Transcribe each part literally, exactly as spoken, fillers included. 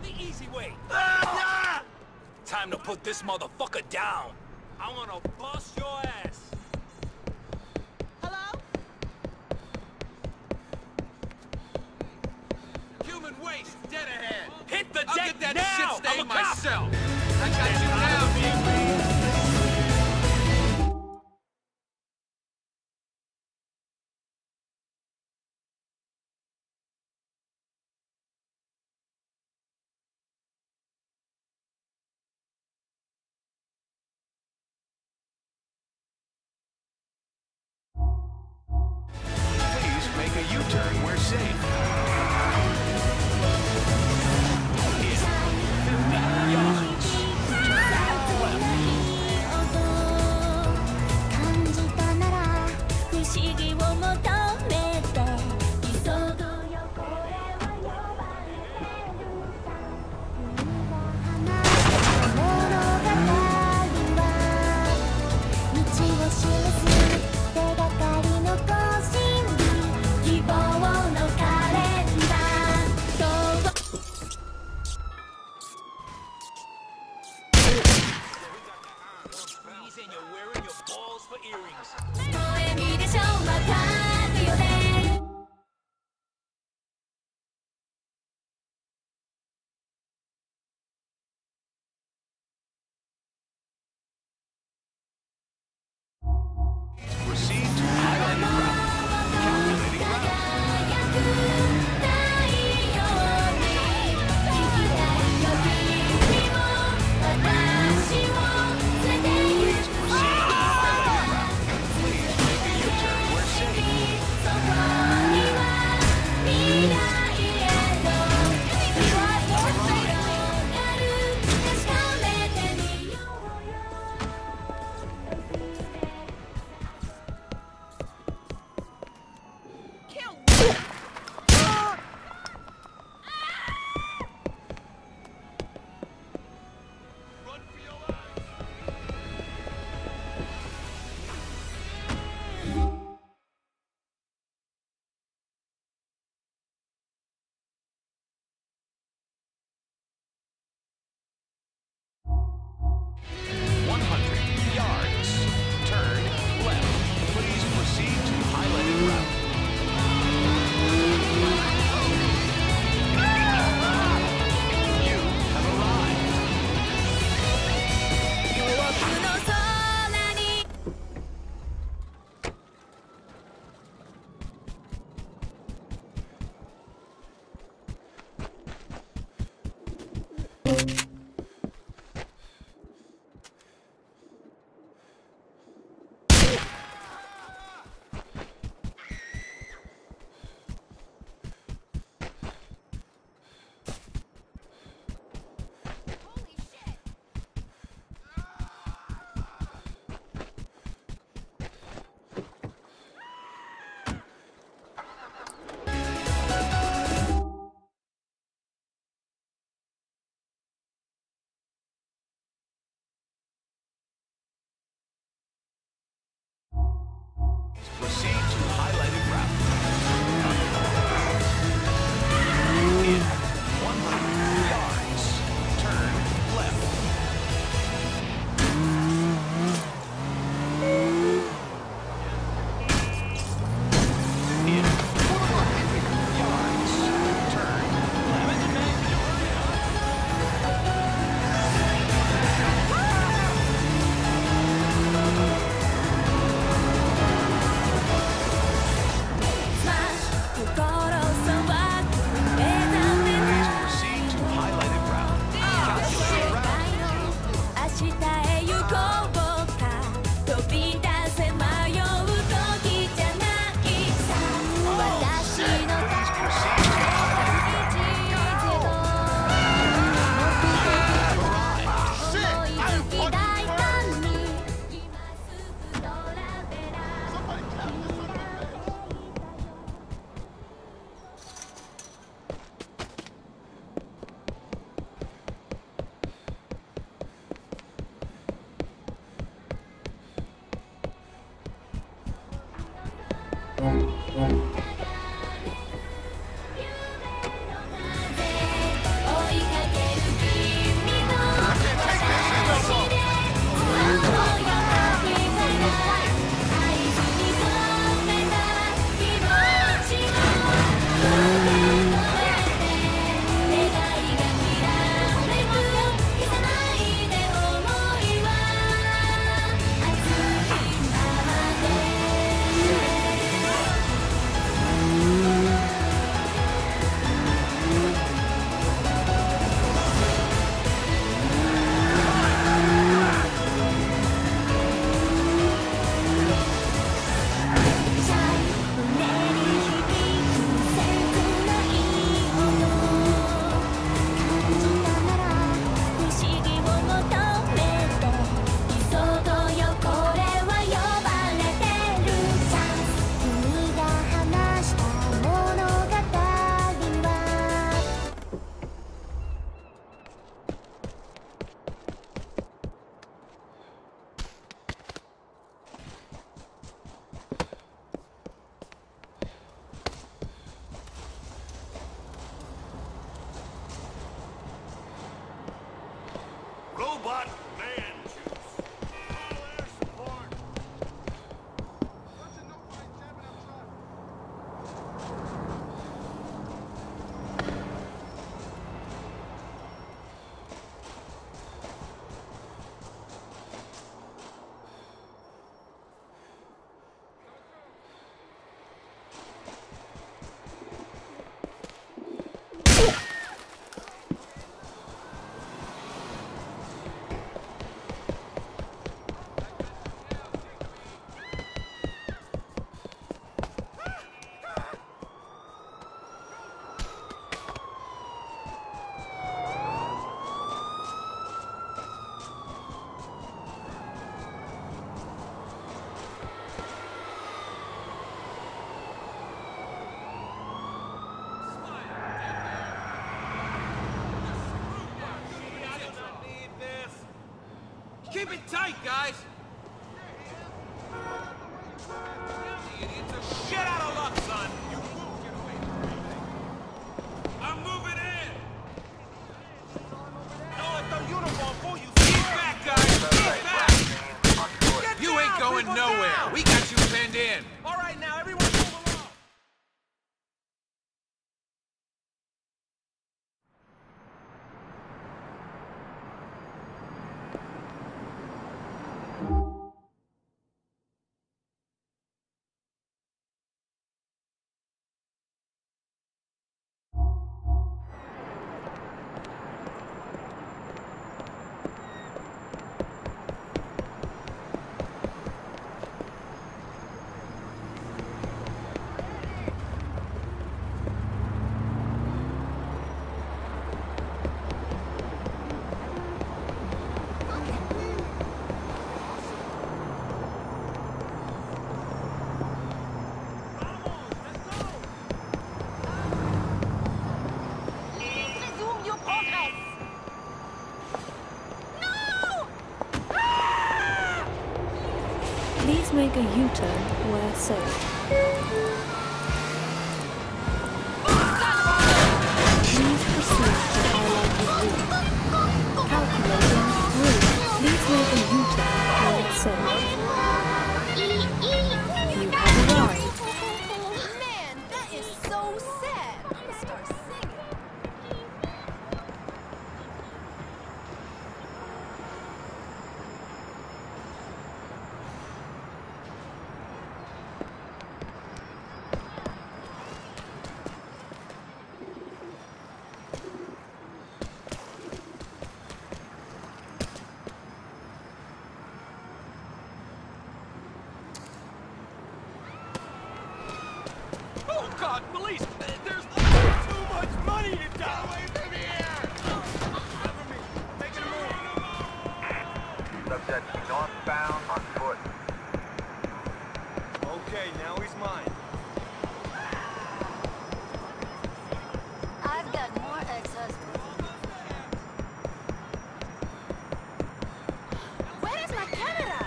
the easy way. Ah! Time to put this motherfucker down. I wanna bust your ass. Hello? Human waste, dead ahead. Hit the I'll deck get that now. shit I'm stain a cop. myself. I got you now, baby. Please make a U-turn. We're safe. And you're wearing your balls for earrings. Proceed to highlighted route. Calculating route. Please proceed to highlighted route. Please make a U-turn. We're safe. one hundred yards. Turn left. Please proceed to highlighted route. You have arrived. Proceed to highlighted route. In one hundred yards, turn left. In four hundred yards, turn Please proceed to highlighted route. Calculated route. Please proceed to highlighted 追いかけ Robot man juice. All air support. Keep it tight, guys! Shit out of luck, son! You won't get away from me. I'm moving in! No, it's the uniform for you! Get back, guys! Get back! Get you ain't going nowhere! Down. We got you pinned in! Alright, now, everyone move along! Please make a U-turn where safe. Please proceed to highlighted route. Calculating route. Please make a U-turn where safe. You have arrived. Man, that is so sad. I'm gonna start singing. Oh God, police! There's too much money to die away from here! Cover me. Making a move. Subject northbound on foot. Okay, now he's mine. I've got more ex-husbands. Where is my camera?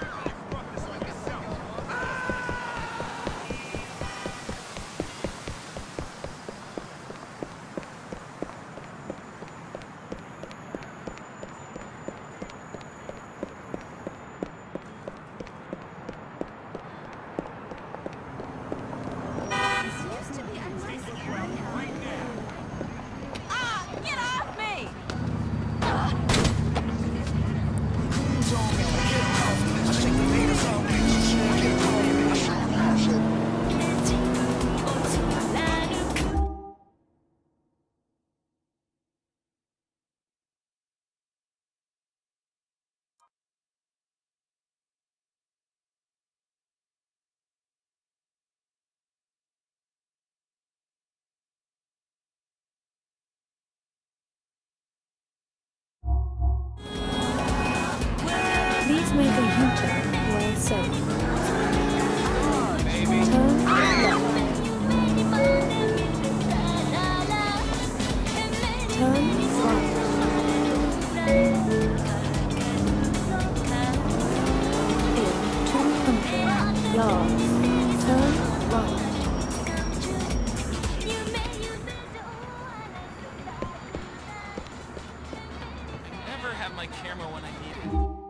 Please make a U-turn where safe. Turn left. Turn right. In two hundred yards, turn right. Never have my camera when I need it.